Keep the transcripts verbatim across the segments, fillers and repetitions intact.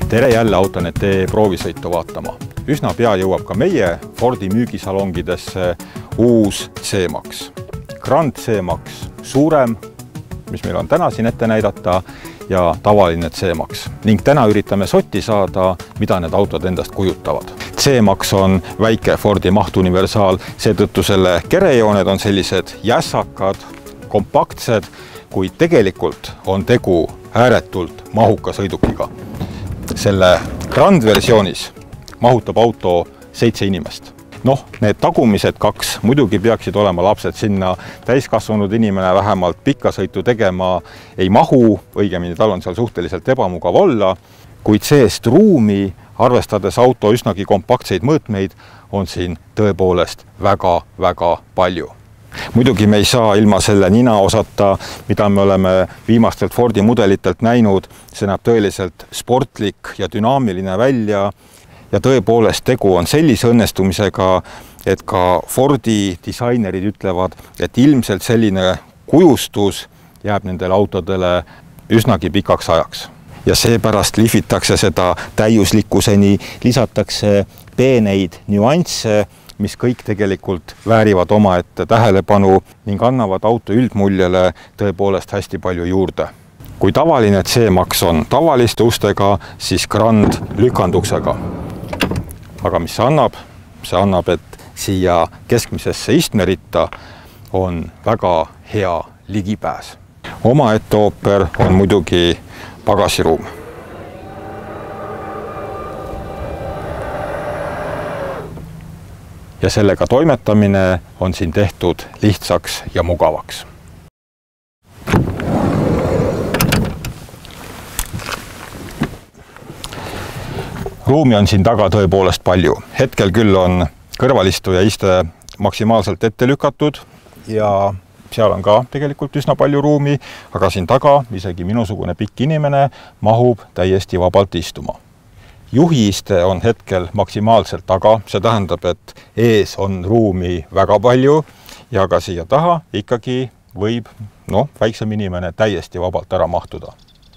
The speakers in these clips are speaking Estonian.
tere jälle Autonete proovisõitu vaatama. Üsna pea jõuab ka meie Fordi müügisalongidesse uus C-Max. Grand C-Max suurem, mis meil on täna siin ette näidata, ja tavaline C-Max. Ning täna üritame sotti saada, mida need autod endast kujutavad. C-Max on väike Fordi mahtuniversaal, seetõttu selle kerejooned on sellised jässakad, kompaktsed, kuid tegelikult on tegu ääretult mahuka sõidukiga. Selle Grand versioonis mahutab auto seitse inimest. Noh, need tagumised kaks muidugi peaksid olema lapsed, sinna täiskasvanud inimene vähemalt pikka sõitu tegema ei mahu, õigemini tal on seal suhteliselt ebamugav olla, kuid seest ruumi, arvestades auto üsnagi kompaktseid mõõtmeid, on siin tõepoolest väga-väga palju. Muidugi me ei saa ilma selle nina osata, mida me oleme viimastelt Fordi mudelitelt näinud, see näeb tõeliselt sportlik ja dünaamiline välja ja tõepoolest tegu on sellise õnnestumisega, et ka Fordi disainerid ütlevad, et ilmselt selline kujustus jääb nendele autodele üsnagi pikaks ajaks. Ja seepärast lihvitakse seda täiuslikkuseni, lisatakse peeneid nüansse, mis kõik tegelikult väärivad omaette tähelepanu ning annavad auto üldmuljele tõepoolest hästi palju juurde. Kui tavaline C-Max on tavaliste ustega, siis Grand lükanduksega. Aga mis see annab? See annab, et siia keskmisesse istmeritta on väga hea ligipääs. Omaette ooper on muidugi pagasiruum. Ja sellega toimetamine on siin tehtud lihtsaks ja mugavaks. Ruumi on siin taga tõepoolest palju. Hetkel küll on kõrvalistuja iste maksimaalselt ette lükatud ja seal on ka tegelikult üsna palju ruumi, aga siin taga isegi minusugune pikk inimene mahub täiesti vabalt istuma. Juhiiste on hetkel maksimaalselt taga, see tähendab, et ees on ruumi väga palju ja ka siia taha ikkagi võib no, väiksem inimene täiesti vabalt ära mahtuda.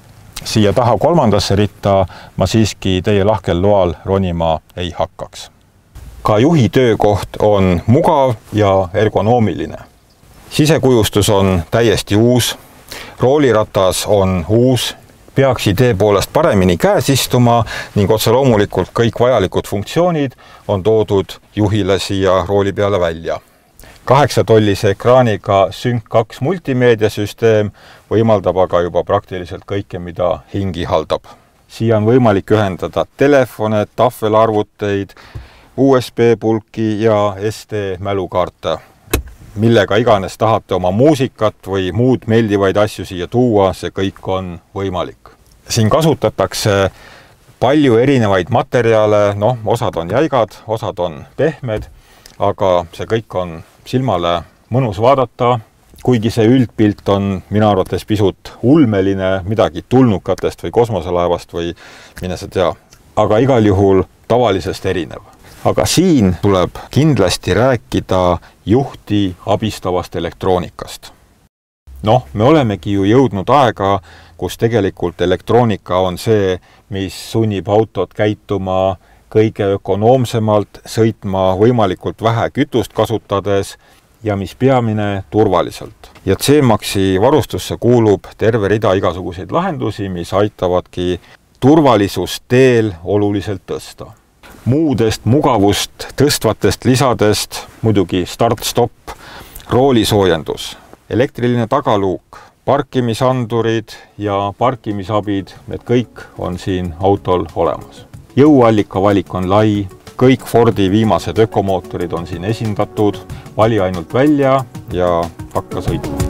Siia taha kolmandasse ritta ma siiski teie lahkel loal ronima ei hakkaks. Ka juhi töökoht on mugav ja ergonoomiline. Sisekujustus on täiesti uus, rooliratas on uus, peaks idee poolest paremini käes istuma ning otse loomulikult kõik vajalikud funktsioonid on toodud juhile siia rooli peale välja. Kaheksatollise ekraaniga Sync kaks multimeediasüsteem võimaldab aga juba praktiliselt kõike, mida hingi haldab. Siia on võimalik ühendada telefone, tahvelarvuteid, U S B-pulki ja S D mälukaarte. Millega iganes tahate oma muusikat või muud meeldivaid asju siia tuua, see kõik on võimalik. Siin kasutatakse palju erinevaid materjale, noh, osad on jäigad, osad on pehmed, aga see kõik on silmale mõnus vaadata, kuigi see üldpilt on minu arvates pisut ulmeline, midagi tulnukatest või kosmoselaevast või mine sa tea, aga igal juhul tavalisest erinev. Aga siin tuleb kindlasti rääkida juhti abistavast elektroonikast. Noh, me olemegi ju jõudnud aega, kus tegelikult elektroonika on see, mis sunnib autot käituma kõige ökonoomsemalt, sõitma võimalikult vähe kütust kasutades ja mis peamine turvaliselt. Ja C-Maxi varustusse kuulub terve rida igasuguseid lahendusi, mis aitavadki turvalisust teel oluliselt tõsta. Muudest mugavust tõstvatest lisadest muidugi start-stop, roolisoojendus, elektriline tagaluuk, parkimisandurid ja parkimisabid, need kõik on siin autol olemas. Jõuallika valik on lai, kõik Fordi viimased ökomootorid on siin esindatud, vali ainult välja ja hakka sõitma.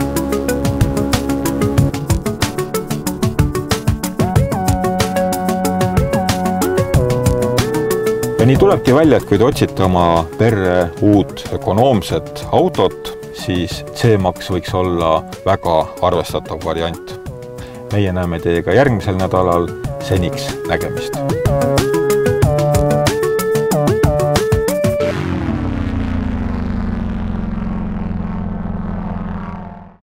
Ja nii tulebki välja, et kui te otsite oma perre uut ökonoomset autot, siis C-Max võiks olla väga arvestatav variant. Meie näeme teiega järgmisel nädalal, seniks nägemist!